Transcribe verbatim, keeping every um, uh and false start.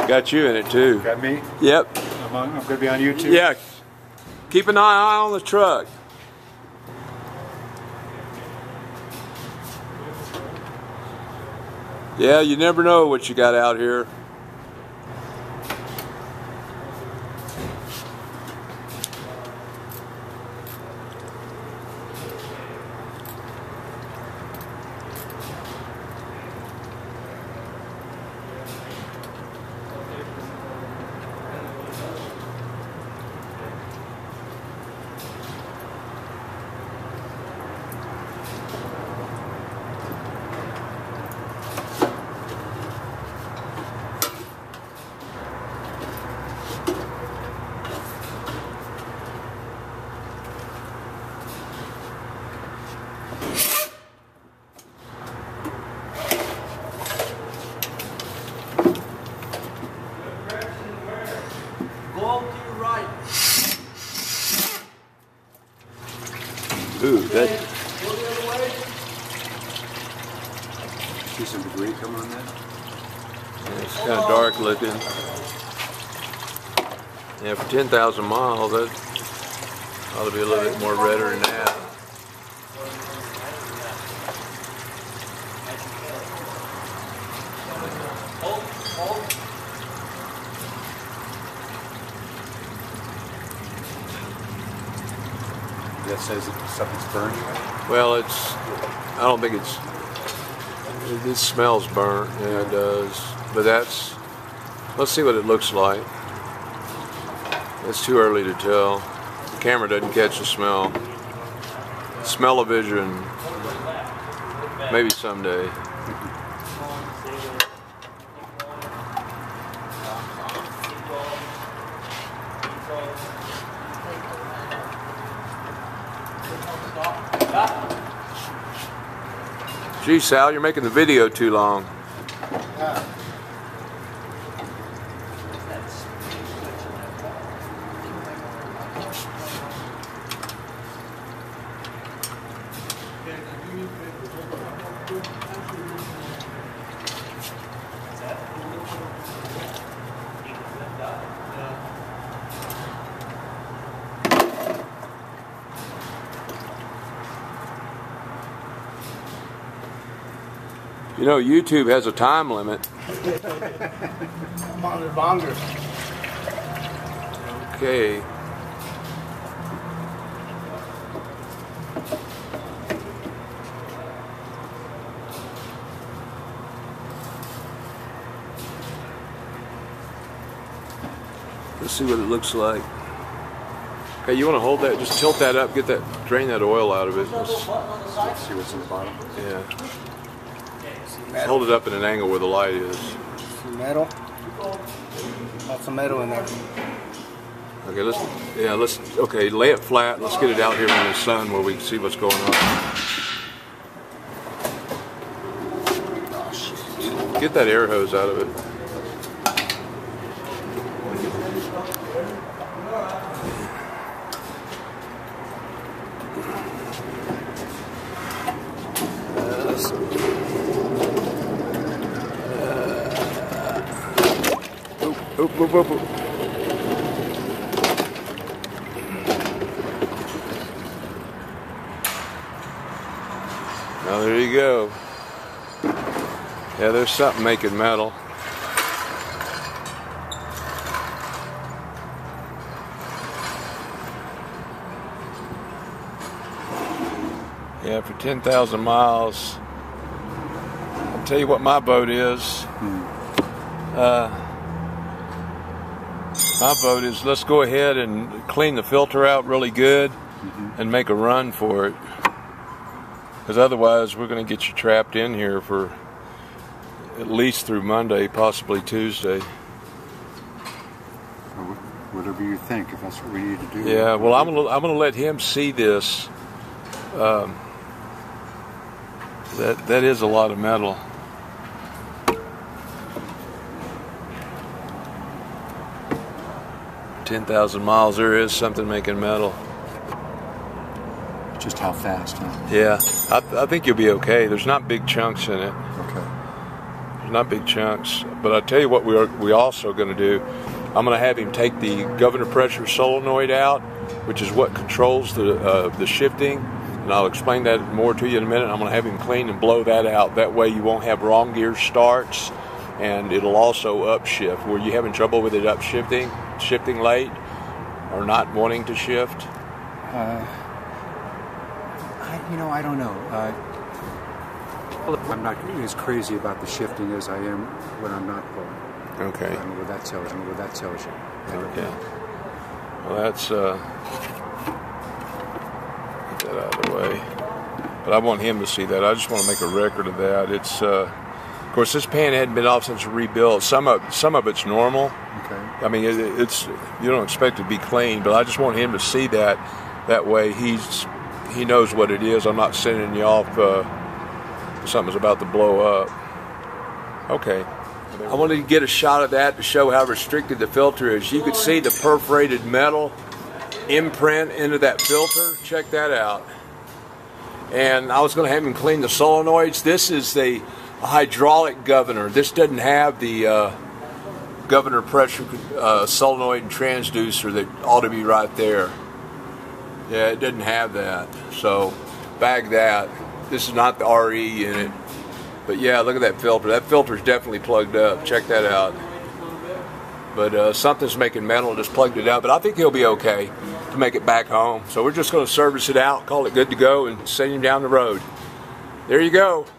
Got you in it too. Got me? Yep. I'm, on, I'm going to be on YouTube? Yeah. Keep an eye on the truck. Yeah, you never know what you got out here. Ooh, that. See some debris coming on that? Yeah, it's kind of dark looking. Yeah, for ten thousand miles, that ought to be a little bit more redder than that. That says that something's burning? Well, it's, I don't think it's, it, it smells burnt, yeah it does, but that's, let's see what it looks like. It's too early to tell. The camera doesn't catch the smell. Smell-o-vision, maybe someday. Gee, Sal, you're making the video too long. Yeah. You know, YouTube has a time limit. I'm on it longer. Okay. Let's see what it looks like. Okay, you want to hold that? Just tilt that up. Get that, drain that oil out of it. Let's see what's in the bottom. Yeah. Hold it up at an angle where the light is. Some metal. Lots of metal in there. Okay, let's, yeah, let's, okay, lay it flat. Let's get it out here in the sun where we can see what's going on. Get that air hose out of it. Oop, oop, oop, oop. Now there you go. Yeah, there's something making metal. Yeah, for ten thousand miles. I'll tell you what my boat is. Hmm. Uh, My vote is let's go ahead and clean the filter out really good mm-hmm. and make a run for it. Because otherwise we're going to get you trapped in here for at least through Monday, possibly Tuesday. Whatever you think, if that's what we need to do. Yeah, well I'm gonna, I'm going to let him see this. Um, that that is a lot of metal. ten thousand miles, there is something making metal. Just how fast, huh? Yeah, I, I think you'll be okay. There's not big chunks in it. Okay. There's not big chunks. But I tell you what, we are we also going to do. I'm going to have him take the governor pressure solenoid out, which is what controls the uh, the shifting, and I'll explain that more to you in a minute. I'm going to have him clean and blow that out. That way, you won't have wrong gear starts, and it'll also upshift. Were you having trouble with it upshifting, shifting late, or not wanting to shift? Uh, I, you know, I don't know. Uh, I'm not as crazy about the shifting as I am when I'm not pulling. Okay. I don't know what that tells you. I don't know what that tells you. I don't Okay. know. Well, that's uh, get that out of the way. But I want him to see that. I just want to make a record of that. It's, uh, of course, this pan hadn't been off since rebuilt. Some of some of it's normal. Okay. I mean, it, it's you don't expect it to be clean, but I just want him to see that. That way, he's he knows what it is. I'm not sending you off. Uh, something's about to blow up. Okay. I wanted to get a shot of that to show how restricted the filter is. You could see the perforated metal imprint into that filter. Check that out. And I was going to have him clean the solenoids. This is the hydraulic governor. This doesn't have the uh, governor pressure uh, solenoid and transducer that ought to be right there. Yeah, it doesn't have that. So bag that. This is not the R E in it. But yeah, look at that filter. That filter's definitely plugged up. Check that out. But uh, something's making metal, just plugged it up. But I think he'll be okay to make it back home. So we're just going to service it out, call it good to go, and send him down the road. There you go.